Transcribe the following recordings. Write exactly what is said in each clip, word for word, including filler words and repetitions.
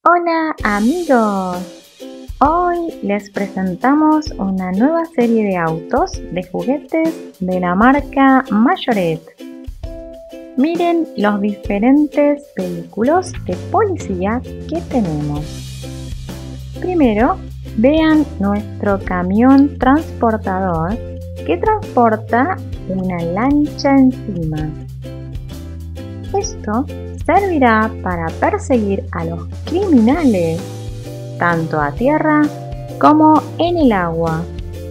Hola amigos, hoy les presentamos una nueva serie de autos de juguetes de la marca Mayoret. Miren los diferentes vehículos de policía que tenemos. Primero, vean nuestro camión transportador que transporta una lancha encima. Esto servirá para perseguir a los criminales, tanto a tierra como en el agua.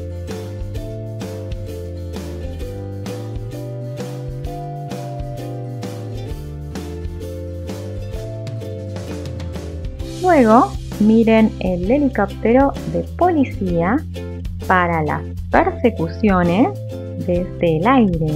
Luego, miren el helicóptero de policía para las persecuciones desde el aire.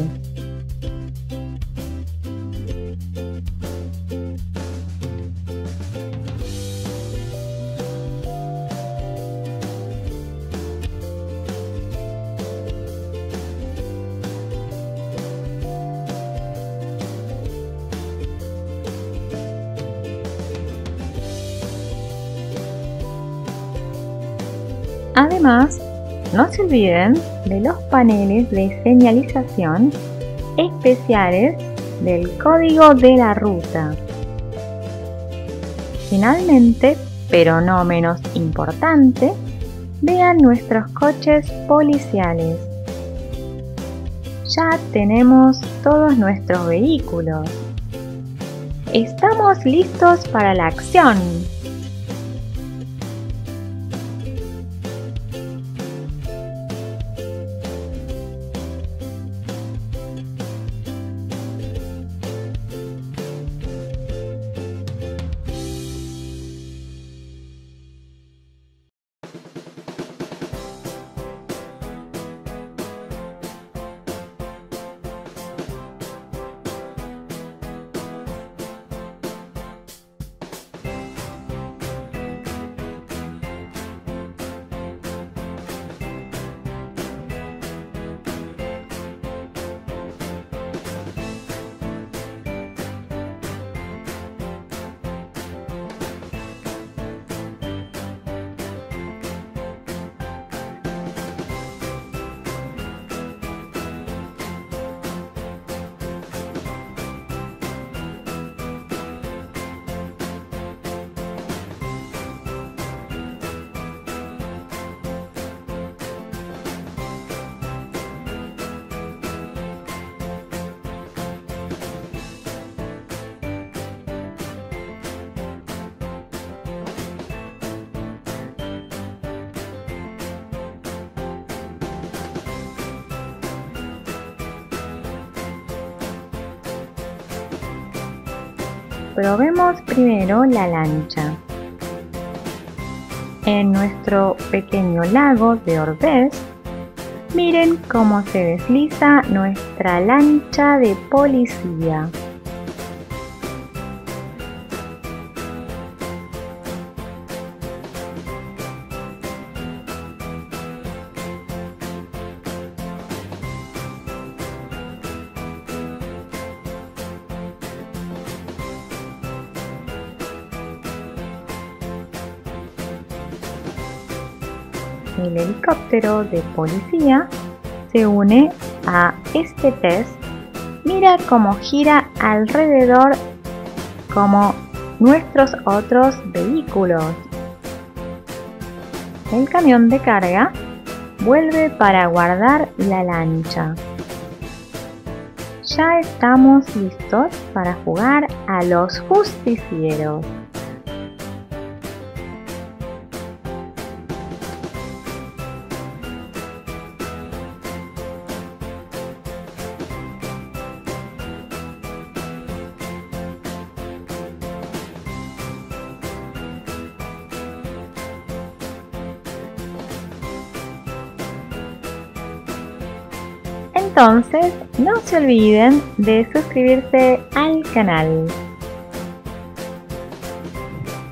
Además, no se olviden de los paneles de señalización especiales del código de la ruta. Finalmente, pero no menos importante, vean nuestros coches policiales. Ya tenemos todos nuestros vehículos. Estamos listos para la acción. Probemos primero la lancha. En nuestro pequeño lago de Orbez, miren cómo se desliza nuestra lancha de policía. El helicóptero de policía se une a este test. Mira cómo gira alrededor como nuestros otros vehículos. El camión de carga vuelve para guardar la lancha. Ya estamos listos para jugar a los justicieros. Entonces, no se olviden de suscribirse al canal.